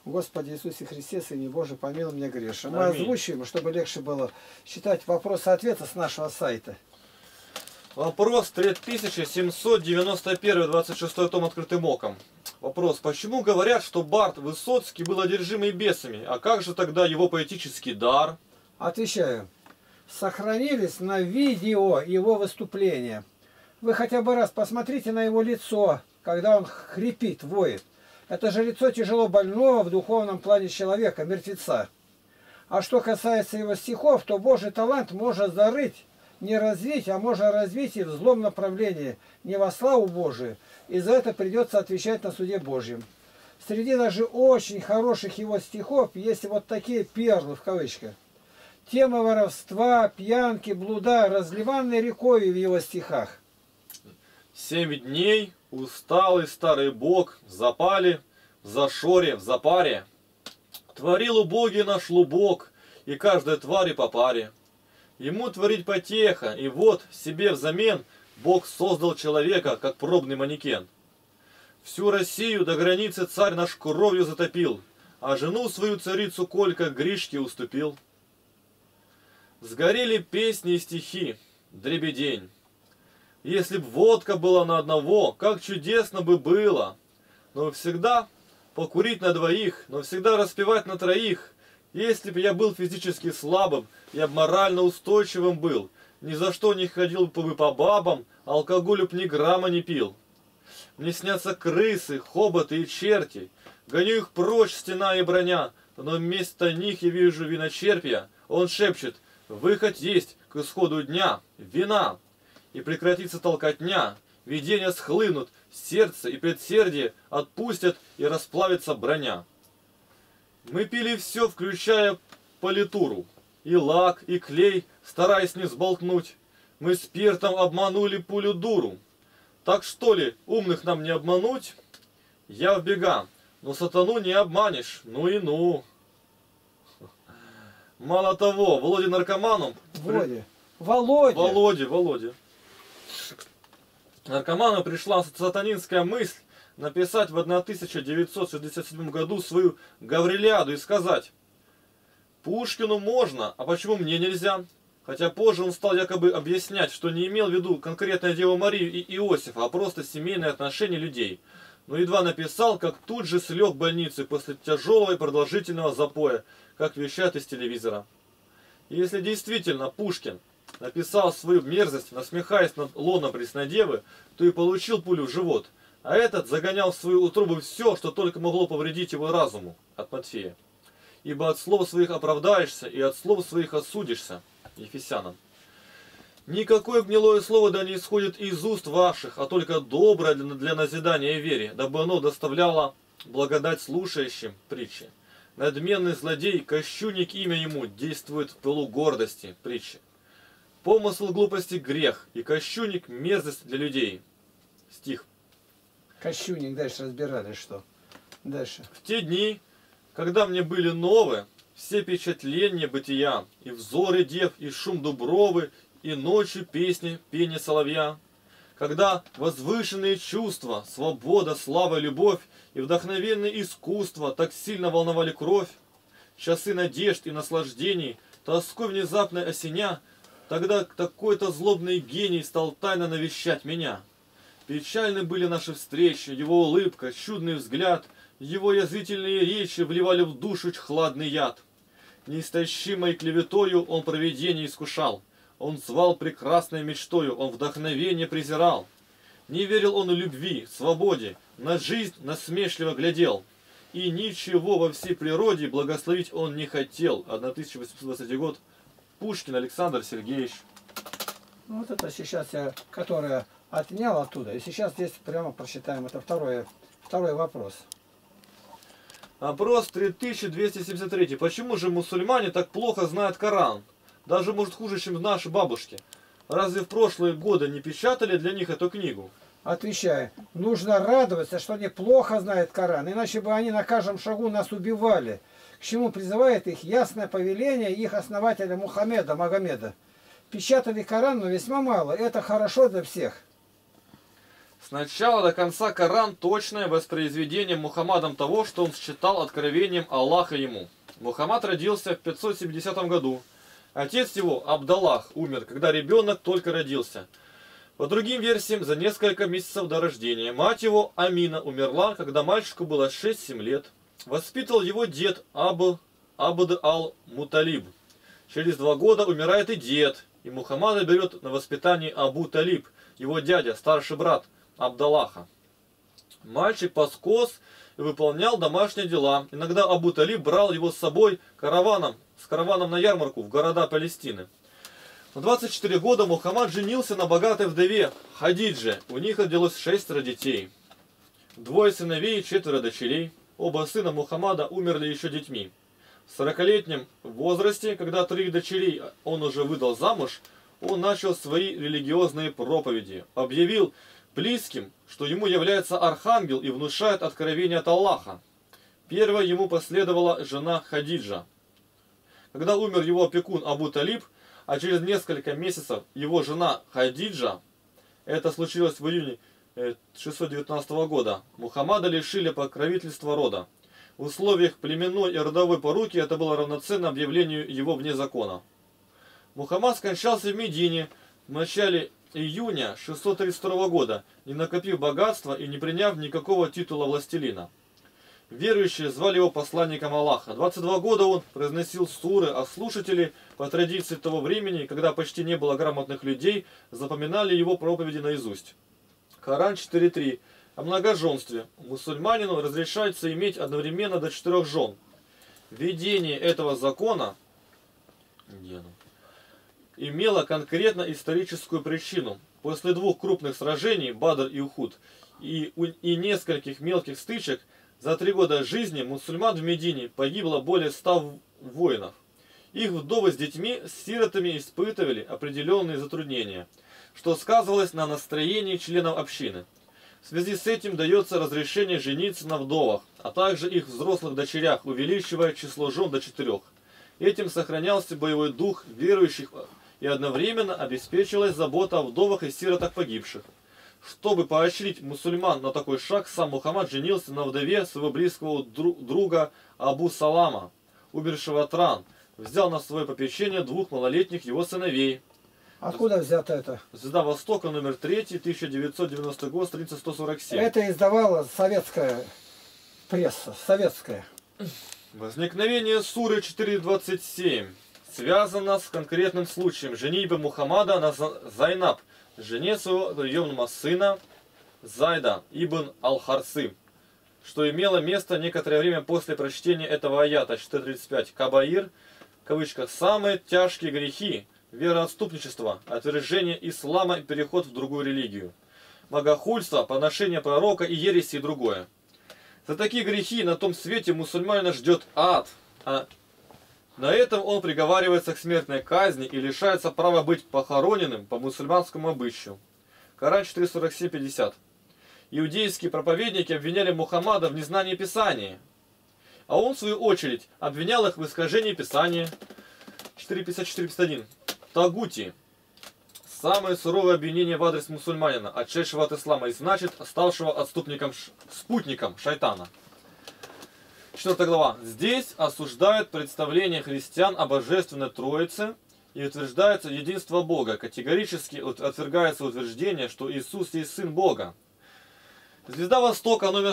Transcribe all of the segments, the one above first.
Господи Иисусе Христе, Сыне Божий, помилуй меня грешен. Мы Аминь. озвучиваем, чтобы легче было читать вопросы-ответы с нашего сайта. Вопрос 3791, 26 том открытым оком. Вопрос. Почему говорят, что Барт Высоцкий был одержимый бесами? А как же тогда его поэтический дар? Отвечаю. Сохранились на видео его выступления. Вы хотя бы раз посмотрите на его лицо, когда он хрипит, воет. Это же лицо тяжело больного в духовном плане человека, мертвеца. А что касается его стихов, то Божий талант может зарыть, не развить, а можно развить и в злом направлении, не во славу Божию. И за это придется отвечать на суде Божьем. Среди даже очень хороших его стихов есть вот такие перлы в кавычках. Тема воровства, пьянки, блуда, разливанной рекой в его стихах. 7 дней усталый старый бог в запале, в зашоре, в запаре. Творил убогий наш лубок, и каждой твари по паре. Ему творить потеха, и вот себе взамен Бог создал человека, как пробный манекен. Всю Россию до границы царь наш кровью затопил, а жену свою царицу Колька Гришке уступил. Сгорели песни и стихи, дребедень. Если б водка была на одного, как чудесно бы было. Но всегда покурить на двоих, но всегда распевать на троих. Если б я был физически слабым, я б морально устойчивым был. Ни за что не ходил бы по бабам, алкоголю б ни грамма не пил. Мне снятся крысы, хоботы и черти. Гоню их прочь, стена и броня, но вместо них я вижу виночерпья. Он шепчет: выход есть к исходу дня, вина. И прекратится толкотня, видения схлынут, сердце и предсердие отпустят, и расплавится броня. Мы пили все, включая политуру, и лак, и клей, стараясь не сболтнуть. Мы спиртом обманули пулю дуру. Так что ли, умных нам не обмануть? Я в бега, но сатану не обманешь, ну и ну. Мало того, Володе наркоманом... Володе. Наркоману пришла сатанинская мысль написать в 1967 году свою Гаврилиаду и сказать: Пушкину можно, а почему мне нельзя? Хотя позже он стал якобы объяснять, что не имел в виду конкретно Деву Марию и Иосифа, а просто семейные отношения людей. Но едва написал, как тут же слег в больницу после тяжелого и продолжительного запоя, как вещают из телевизора. И если действительно Пушкин написал свою мерзость, насмехаясь над лоном Преснодевы, то и получил пулю в живот. А этот загонял в свою утробу все, что только могло повредить его разуму, от Матфея. Ибо от слов своих оправдаешься, и от слов своих осудишься. Ефесянам. Никакое гнилое слово да не исходит из уст ваших, а только доброе для назидания вере, дабы оно доставляло благодать слушающим притчи. Надменный злодей, кощунник имя ему, действует в пылу гордости притчи. Помысл глупости грех, и кощунник мерзость для людей. Стих. Кощунник, дальше разбирали, что. Дальше. В те дни, когда мне были новы все впечатления бытия, и взоры дев, и шум дубровы, и ночью песни, пение соловья, когда возвышенные чувства, свобода, слава, любовь и вдохновенное искусство так сильно волновали кровь, часы надежд и наслаждений, тоской внезапной осеня, тогда какой-то злобный гений стал тайно навещать меня. Печальны были наши встречи, его улыбка, чудный взгляд, его язвительные речи вливали в душу хладный яд. Неистощимой клеветою он провидение искушал, он звал прекрасной мечтою, он вдохновение презирал. Не верил он любви, свободе, на жизнь насмешливо глядел. И ничего во всей природе благословить он не хотел. 1820 год. Пушкин Александр Сергеевич. Вот это сейчас я, которое отнял оттуда. И сейчас здесь прямо прочитаем. Это второй вопрос. Вопрос 3273. Почему же мусульмане так плохо знают Коран? Даже, может, хуже, чем наши бабушки. Разве в прошлые годы не печатали для них эту книгу? Отвечаю. Нужно радоваться, что они плохо знают Коран. Иначе бы они на каждом шагу нас убивали. К чему призывает их ясное повеление их основателя Магомеда. Печатали Коран, но весьма мало. Это хорошо для всех. С начала до конца Коран – точное воспроизведение Мухаммадом того, что он считал откровением Аллаха ему. Мухаммад родился в 570 году. Отец его, Абдаллах, умер, когда ребенок только родился. По другим версиям, за несколько месяцев до рождения. Мать его, Амина, умерла, когда мальчику было 6-7 лет. Воспитывал его дед Абд ал-Муталиб. Через 2 года умирает и дед, и Мухаммада берет на воспитание Абу Талиб, его дядя, старший брат Абдаллаха. Мальчик паскос и выполнял домашние дела. Иногда Абу Талиб брал его с собой с караваном на ярмарку в города Палестины. В 24 года Мухаммад женился на богатой вдове Хадидже. У них родилось 6 детей. 2 сыновей и 4 дочерей. Оба сына Мухаммада умерли еще детьми. В 40-летнем возрасте, когда 3 дочерей он уже выдал замуж, он начал свои религиозные проповеди. Объявил близким, что ему является архангел и внушает откровение от Аллаха. Первой ему последовала жена Хадиджа. Когда умер его опекун Абу Талиб, а через несколько месяцев его жена Хадиджа, это случилось в июне 619 года, Мухаммада лишили покровительства рода. В условиях племенной и родовой поруки это было равноценно объявлению его вне закона. Мухаммад скончался в Медине в начале июня 632 года, не накопив богатства и не приняв никакого титула властелина. Верующие звали его посланником Аллаха. 22 года он произносил суры, а слушатели, по традиции того времени, когда почти не было грамотных людей, запоминали его проповеди наизусть. Коран 4.3. О многоженстве. Мусульманину разрешается иметь одновременно до 4 жен. Введение этого закона имело конкретно историческую причину. После 2 крупных сражений, Бадр и Ухуд, и нескольких мелких стычек, за 3 года жизни мусульман в Медине погибло более 100 воинов. Их вдовы с детьми, с сиротами испытывали определенные затруднения, что сказывалось на настроении членов общины. В связи с этим дается разрешение жениться на вдовах, а также их взрослых дочерях, увеличивая число жен до 4. Этим сохранялся боевой дух верующих и одновременно обеспечивалась забота о вдовах и сиротах погибших. Чтобы поощрить мусульман на такой шаг, сам Мухаммад женился на вдове своего близкого друга Абу Салама, умершего от ран, взял на свое попечение 2 малолетних его сыновей. Откуда взято это? Звезда Востока, номер 3, 1990 год, страница 147. Это издавала советская пресса, советская. Возникновение суры 4.27 связано с конкретным случаем женитьбы Мухаммада на Зайнаб, жене своего приемного сына Зайда ибн Аль-Харсы, что имело место некоторое время после прочтения этого аята 4.35. Кабаир, в кавычках, самые тяжкие грехи, вероотступничество, отвержение ислама и переход в другую религию, богохульство, поношение пророка и ереси и другое. За такие грехи на том свете мусульманина ждет ад, а на этом он приговаривается к смертной казни и лишается права быть похороненным по мусульманскому обычаю. Коран 4.47-50. Иудейские проповедники обвиняли Мухаммада в незнании Писания, а он, в свою очередь, обвинял их в искажении Писания. 4.54-51. Тагути. Самое суровое обвинение в адрес мусульманина, отшедшего от ислама, и значит, ставшего спутником шайтана. 4 глава. Здесь осуждают представление христиан о божественной Троице и утверждается единство Бога. Категорически отвергается утверждение, что Иисус есть Сын Бога. Звезда Востока, номер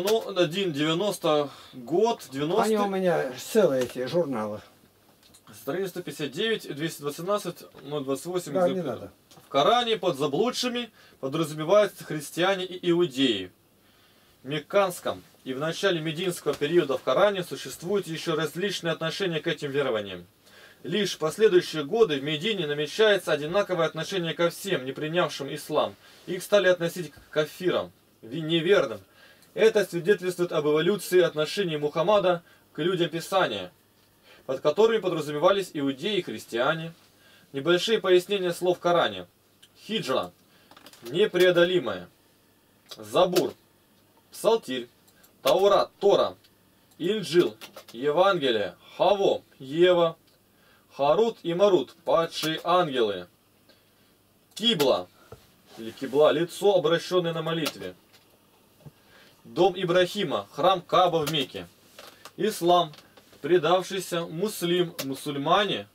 190 год, 90. Они у меня целые эти журналы. Страница 159, 218, 028. Да, не надо. В Коране под заблудшими подразумеваются христиане и иудеи. В Мекканском и в начале мединского периода в Коране существуют еще различные отношения к этим верованиям. Лишь в последующие годы в Медине намечается одинаковое отношение ко всем, не принявшим ислам. Их стали относить к кафирам, неверным. Это свидетельствует об эволюции отношений Мухаммада к людям Писания, под которыми подразумевались иудеи и христиане. Небольшие пояснения слов в Коране. Хиджра – непреодолимая. Забур – Псалтирь. Таурат – Тора. Инджил – Евангелие. Хаво – Ева. Харут и Марут – падшие ангелы. Кибла или кибла, лицо, обращенное на молитве. Дом Ибрахима, храм Кааба в Мекке. Ислам, предавшийся мусульмане,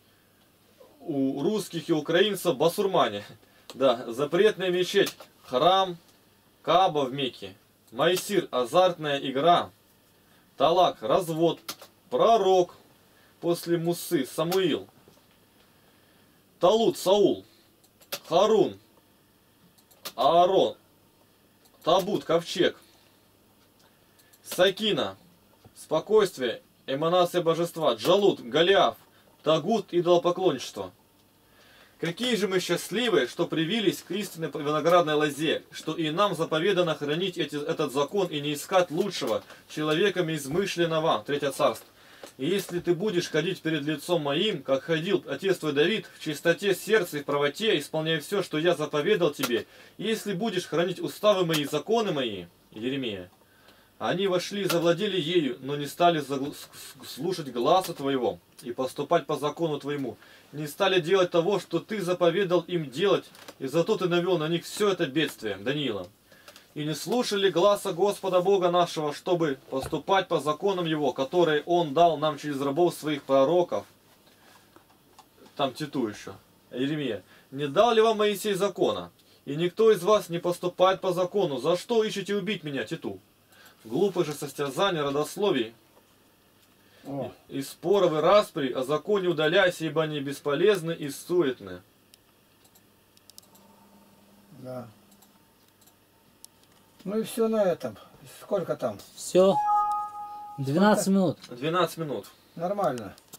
у русских и украинцев басурмане. Да, запретная мечеть, храм Кааба в Мекке. Майсир, азартная игра. Талак, развод. Пророк, после Мусы, Самуил. Талут, Саул. Харун, Аарон. Табут, ковчег. Сакина, спокойствие, эманация божества. Джалут, Голиаф. Тагут, идолопоклонничество. Какие же мы счастливы, что привились к истинной виноградной лозе, что и нам заповедано хранить этот закон и не искать лучшего, человеками измышленного. Третье царство. И если ты будешь ходить перед лицом моим, как ходил отец твой Давид, в чистоте сердца и в правоте, исполняя все, что я заповедал тебе, и если будешь хранить уставы мои и законы мои, Еремия, они вошли и завладели ею, но не стали слушать гласа твоего и поступать по закону твоему, не стали делать того, что ты заповедал им делать, и зато ты навел на них все это бедствие, Даниила. И не слушали гласа Господа Бога нашего, чтобы поступать по законам Его, которые Он дал нам через рабов своих пророков. Там Титу еще, Иеремия. Не дал ли вам Моисей закона? И никто из вас не поступает по закону. За что ищете убить меня, Титу? Глупые же состязания, родословий и споров и распри, о законе удаляйся, ибо они бесполезны и суетны. Да. Ну и все на этом. Сколько там? Все. 12 минут. 12 минут. Нормально.